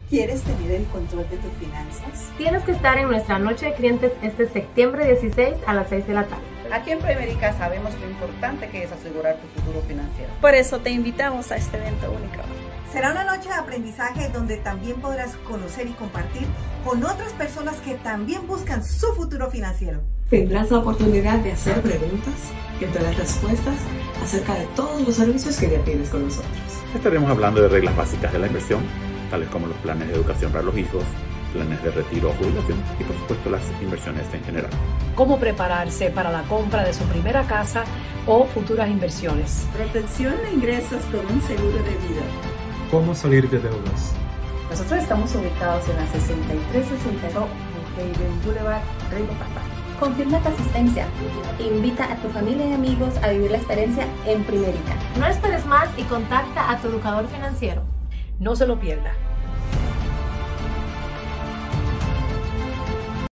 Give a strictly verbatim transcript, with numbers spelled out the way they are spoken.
¿Quieres tener el control de tus finanzas? Tienes que estar en nuestra noche de clientes este septiembre dieciséis a las seis de la tarde. Aquí en Primerica sabemos lo importante que es asegurar tu futuro financiero. Por eso te invitamos a este evento único. Será una noche de aprendizaje donde también podrás conocer y compartir con otras personas que también buscan su futuro financiero. Tendrás la oportunidad de hacer preguntas y obtener respuestas acerca de todos los servicios que ya tienes con nosotros. Estaremos hablando de reglas básicas de la inversión, tales como los planes de educación para los hijos, planes de retiro o jubilación y por supuesto las inversiones en general. Cómo prepararse para la compra de su primera casa o futuras inversiones. Protección de ingresos con un seguro de vida. Cómo salir de deudas. Nosotros estamos ubicados en la sesenta y tres sesenta y dos Haven Boulevard, Río Papá. Confirma tu asistencia. Invita a tu familia y amigos a vivir la experiencia en Primerica. No esperes más y contacta a tu educador financiero. No se lo pierda.